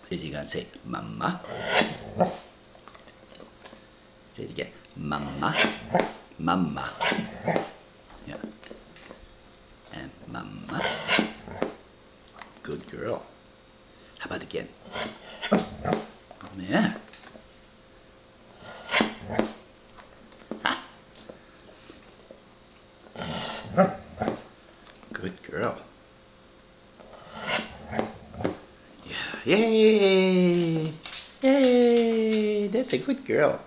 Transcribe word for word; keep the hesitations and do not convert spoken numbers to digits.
is you're gonna say mama. Say it again, mama, mama. Yeah, and mama. Good girl. How about again? Yeah. Good girl. Yeah. Yay! Yay! That's a good girl.